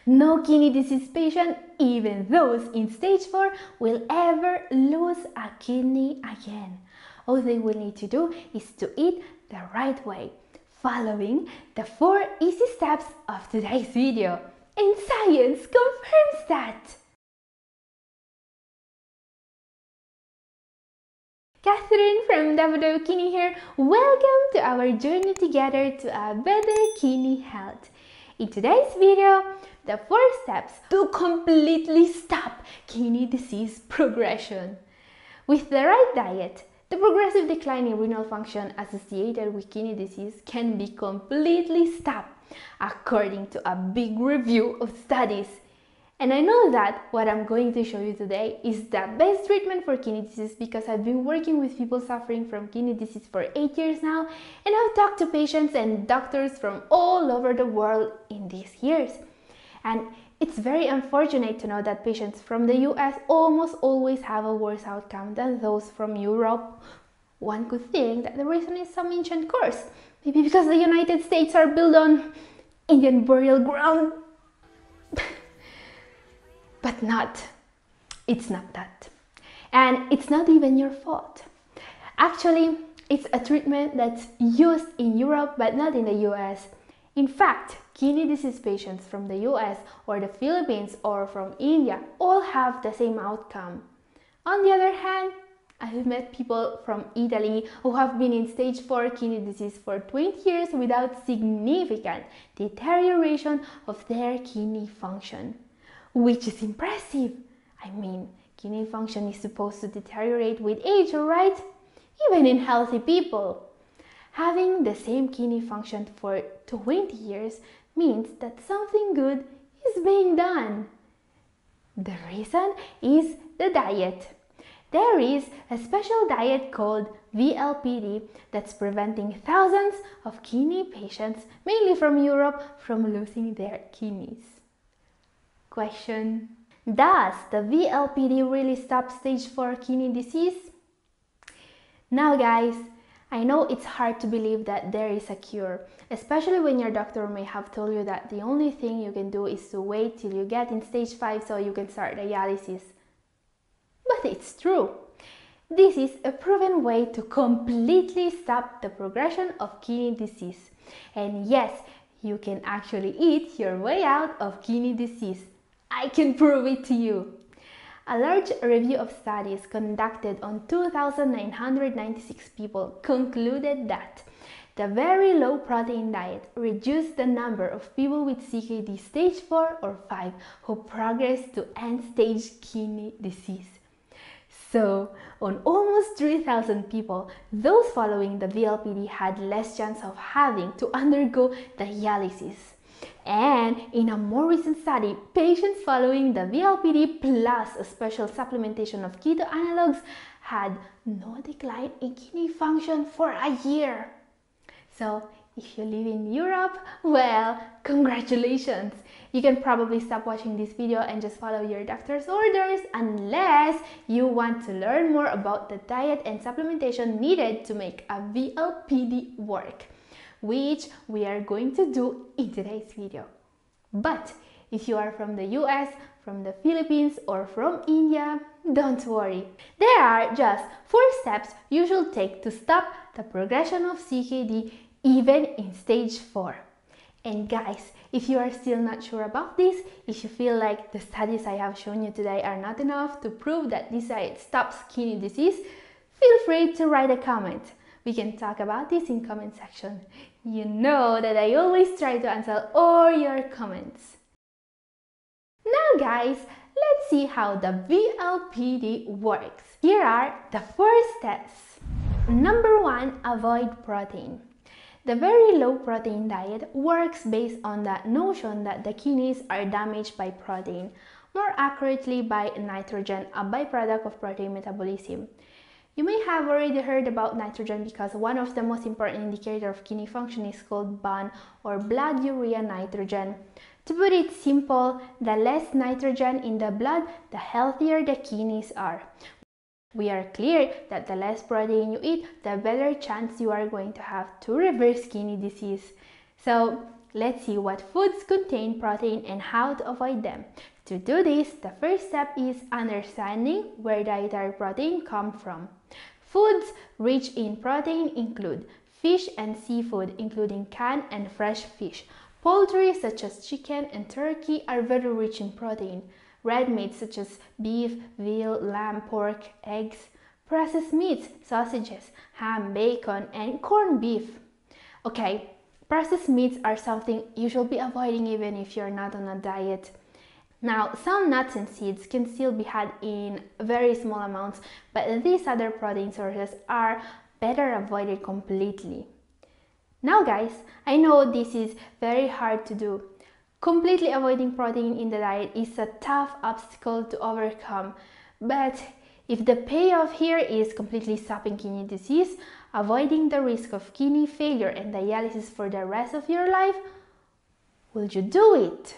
No kidney disease patient, even those in stage 4, will ever lose a kidney again. All they will need to do is to eat the right way, following the 4 easy steps of today's video. And science confirms that! Katherine from Kidney here. Welcome to our journey together to a better kidney health. In today's video, the 4 steps to completely stop kidney disease progression. With the right diet, the progressive decline in renal function associated with kidney disease can be completely stopped, according to a big review of studies. And I know that what I'm going to show you today is the best treatment for kidney disease because I've been working with people suffering from kidney disease for 8 years now, and I've talked to patients and doctors from all over the world in these years. And it's very unfortunate to know that patients from the US almost always have a worse outcome than those from Europe. One could think that the reason is some ancient curse, maybe because the United States are built on Indian burial ground. But it's not that. And it's not even your fault. Actually, it's a treatment that's used in Europe but not in the US. In fact, kidney disease patients from the US or the Philippines or from India all have the same outcome. On the other hand, I've met people from Italy who have been in stage 4 kidney disease for 20 years without significant deterioration of their kidney function. Which is impressive. I mean, kidney function is supposed to deteriorate with age, right? Even in healthy people. Having the same kidney function for 20 years means that something good is being done. The reason is the diet. There is a special diet called VLPD that's preventing thousands of kidney patients, mainly from Europe, from losing their kidneys. Question: does the VLPD really stop stage 4 kidney disease? Now guys, I know it's hard to believe that there is a cure, especially when your doctor may have told you that the only thing you can do is to wait till you get in stage 5 so you can start dialysis. But it's true. This is a proven way to completely stop the progression of kidney disease. And yes, you can actually eat your way out of kidney disease. I can prove it to you. A large review of studies conducted on 2,996 people concluded that the very low protein diet reduced the number of people with CKD stage 4 or 5 who progressed to end-stage kidney disease. So, on almost 3,000 people, those following the VLPD had less chance of having to undergo dialysis. And in a more recent study, patients following the VLPD plus a special supplementation of ketoanalogues had no decline in kidney function for a year. So, if you live in Europe, well, congratulations! You can probably stop watching this video and just follow your doctor's orders unless you want to learn more about the diet and supplementation needed to make a VLPD work, which we are going to do in today's video. But if you are from the US, from the Philippines, or from India, don't worry. There are just 4 steps you should take to stop the progression of CKD even in stage 4. And guys, if you are still not sure about this, if you feel like the studies I have shown you today are not enough to prove that this diet stops kidney disease, feel free to write a comment. We can talk about this in comment section. You know that I always try to answer all your comments. Now guys, let's see how the VLPD works. Here are the 4 steps. Number 1, avoid protein. The very low protein diet works based on the notion that the kidneys are damaged by protein, more accurately by nitrogen, a byproduct of protein metabolism. You may have already heard about nitrogen because one of the most important indicators of kidney function is called BUN or blood urea nitrogen. To put it simple, the less nitrogen in the blood, the healthier the kidneys are. We are clear that the less protein you eat, the better chance you are going to have to reverse kidney disease. So let's see what foods contain protein and how to avoid them. To do this, the first step is understanding where dietary protein comes from. Foods rich in protein include fish and seafood, including canned and fresh fish. Poultry such as chicken and turkey are very rich in protein. Red meats such as beef, veal, lamb, pork, eggs. Processed meats, sausages, ham, bacon, and corned beef. Okay, processed meats are something you should be avoiding even if you're not on a diet. Now, some nuts and seeds can still be had in very small amounts, but these other protein sources are better avoided completely. Now guys, I know this is very hard to do. Completely avoiding protein in the diet is a tough obstacle to overcome, but if the payoff here is completely stopping kidney disease, avoiding the risk of kidney failure and dialysis for the rest of your life, will you do it?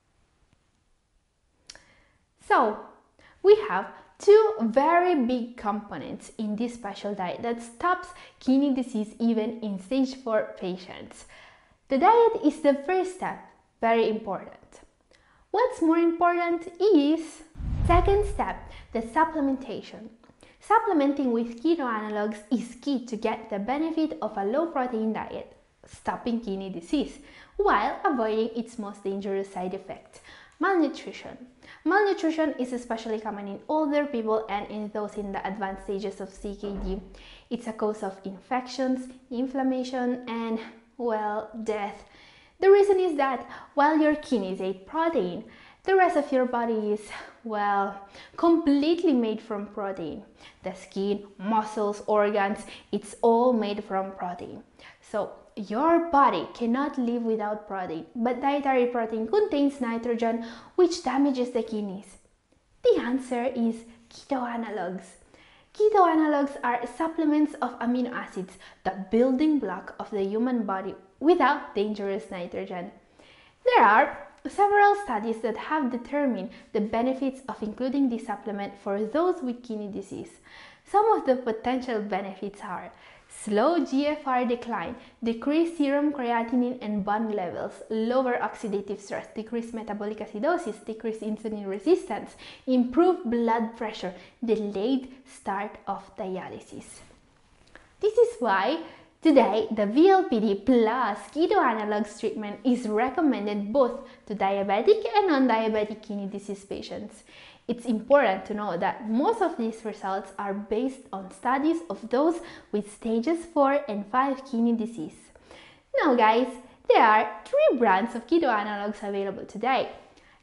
So, we have two very big components in this special diet that stops kidney disease even in stage 4 patients. The diet is the first step, very important. What's more important is second step, the supplementation. Supplementing with ketoanalogues is key to get the benefit of a low protein diet, stopping kidney disease, while avoiding its most dangerous side effect, malnutrition. Malnutrition is especially common in older people and in those in the advanced stages of CKD. It's a cause of infections, inflammation, and, well, death. The reason is that while your kidneys ate protein, the rest of your body is, well, completely made from protein. The skin, muscles, organs, it's all made from protein. So your body cannot live without protein, but dietary protein contains nitrogen, which damages the kidneys. The answer is ketoanalogues. Ketoanalogues are supplements of amino acids, the building block of the human body, without dangerous nitrogen. There are several studies that have determined the benefits of including this supplement for those with kidney disease. Some of the potential benefits are slow GFR decline, decreased serum creatinine and bond levels, lower oxidative stress, decreased metabolic acidosis, decreased insulin resistance, improved blood pressure, delayed start of dialysis. This is why today the VLPD plus ketoanalogues treatment is recommended both to diabetic and non-diabetic kidney disease patients. It's important to know that most of these results are based on studies of those with stages 4 and 5 kidney disease. Now guys, there are 3 brands of ketoanalogues available today.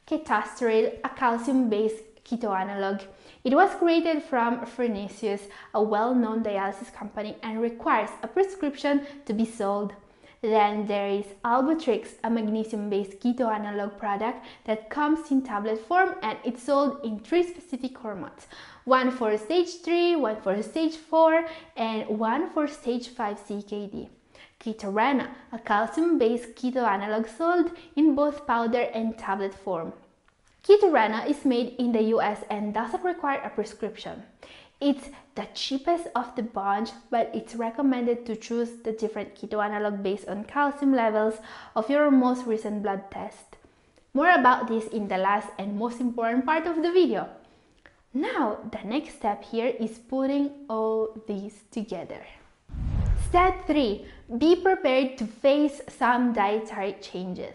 Dietary, a calcium-based ketoanalogue. It was created from Fresenius, a well-known dialysis company, and requires a prescription to be sold. Then there is Albutrix, a magnesium-based ketoanalogue product that comes in tablet form, and it's sold in 3 specific formats. One for stage 3, one for stage 4, and one for stage 5 CKD. Ketorana, a calcium-based ketoanalogue sold in both powder and tablet form. Ketorana is made in the US and doesn't require a prescription. It's the cheapest of the bunch, but it's recommended to choose the different ketoanalogue based on calcium levels of your most recent blood test. More about this in the last and most important part of the video. Now, the next step here is putting all these together. Step 3. Be prepared to face some dietary changes.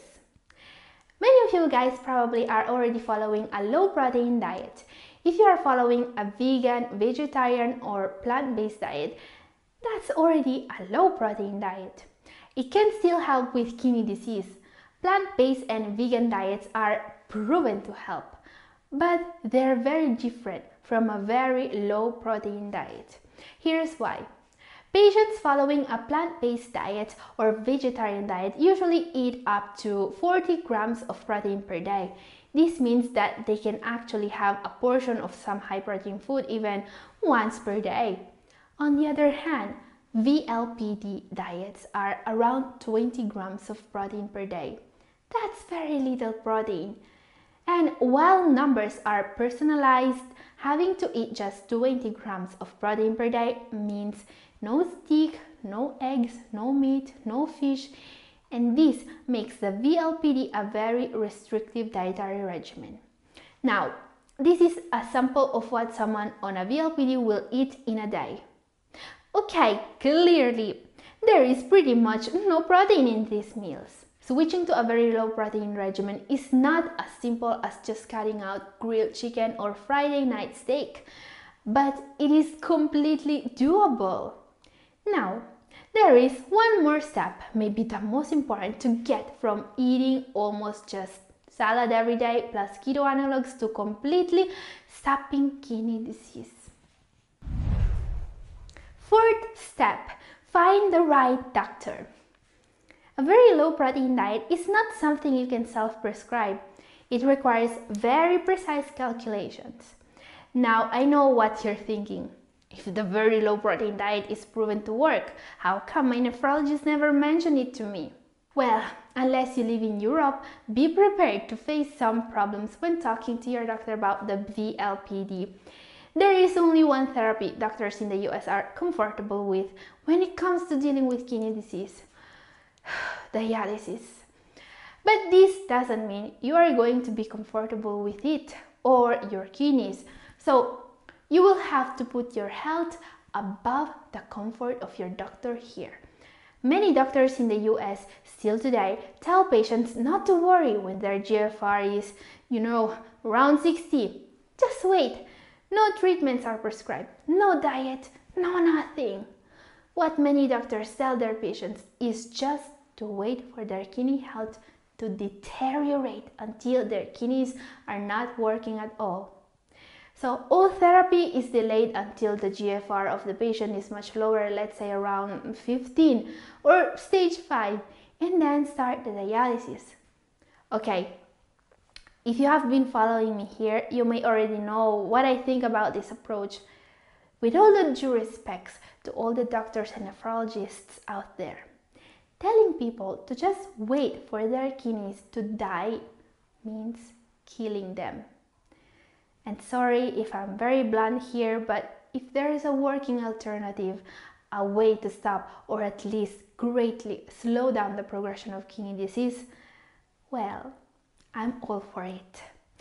Many of you guys probably are already following a low protein diet. If you are following a vegan, vegetarian, or plant-based diet, that's already a low protein diet. It can still help with kidney disease. Plant-based and vegan diets are proven to help, but they're very different from a very low protein diet. Here's why. Patients following a plant-based diet or vegetarian diet usually eat up to 40 grams of protein per day. This means that they can actually have a portion of some high-protein food even once per day. On the other hand, VLPD diets are around 20 grams of protein per day. That's very little protein. And while numbers are personalized, having to eat just 20 grams of protein per day means no steak, no eggs, no meat, no fish, and this makes the VLPD a very restrictive dietary regimen. Now, this is a sample of what someone on a VLPD will eat in a day. Okay, clearly, there is pretty much no protein in these meals. Switching to a very low protein regimen is not as simple as just cutting out grilled chicken or Friday night steak, but it is completely doable. Now, there is one more step, maybe the most important, to get from eating almost just salad every day plus ketoanalogues to completely stopping kidney disease. Fourth step, find the right doctor. A very low protein diet is not something you can self-prescribe. It requires very precise calculations. Now, I know what you're thinking. If the very low protein diet is proven to work, how come my nephrologist never mentioned it to me? Well, unless you live in Europe, be prepared to face some problems when talking to your doctor about the VLPD. There is only one therapy doctors in the US are comfortable with when it comes to dealing with kidney disease: dialysis. But this doesn't mean you are going to be comfortable with it or your kidneys. So you will have to put your health above the comfort of your doctor here. Many doctors in the US still today tell patients not to worry when their GFR is, around 60. Just wait. No treatments are prescribed, no diet, no nothing. What many doctors tell their patients is just to wait for their kidney health to deteriorate until their kidneys are not working at all. So all therapy is delayed until the GFR of the patient is much lower, let's say around 15 or stage 5, and then start the dialysis. Okay, if you have been following me here, you may already know what I think about this approach. With all the due respects to all the doctors and nephrologists out there, telling people to just wait for their kidneys to die means killing them. And sorry if I'm very blunt here, but if there is a working alternative, a way to stop or at least greatly slow down the progression of kidney disease, well, I'm all for it.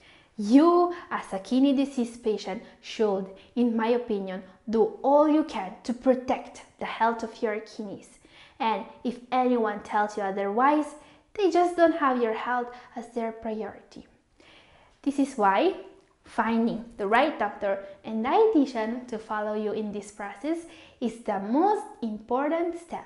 You, as a kidney disease patient, should, in my opinion, do all you can to protect the health of your kidneys. And if anyone tells you otherwise, they just don't have your health as their priority. This is why finding the right doctor and dietitian to follow you in this process is the most important step.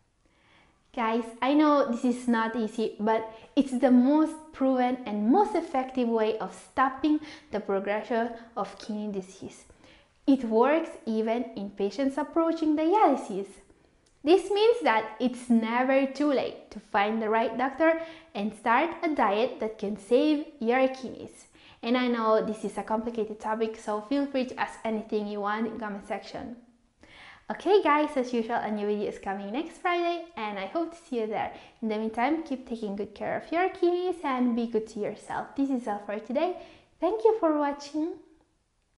Guys, I know this is not easy, but it's the most proven and most effective way of stopping the progression of kidney disease. It works even in patients approaching dialysis. This means that it's never too late to find the right doctor and start a diet that can save your kidneys. And I know this is a complicated topic, so feel free to ask anything you want in the comment section. Okay guys, as usual, a new video is coming next Friday and I hope to see you there. In the meantime, keep taking good care of your kidneys and be good to yourself. This is all for today. Thank you for watching.